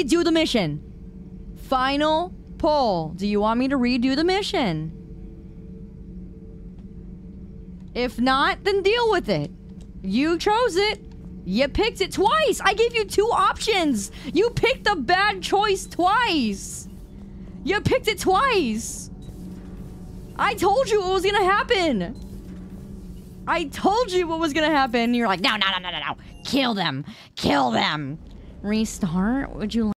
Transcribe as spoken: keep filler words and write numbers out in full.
redo the mission. Final poll. Do you want me to redo the mission? If not, then deal with it. You chose it. You picked it twice. I gave you two options. You picked the bad choice twice. You picked it twice. I told you what was gonna happen. I told you what was gonna happen. You're like, no, no, no, no, no, no. Kill them. Kill them. Restart? Would you like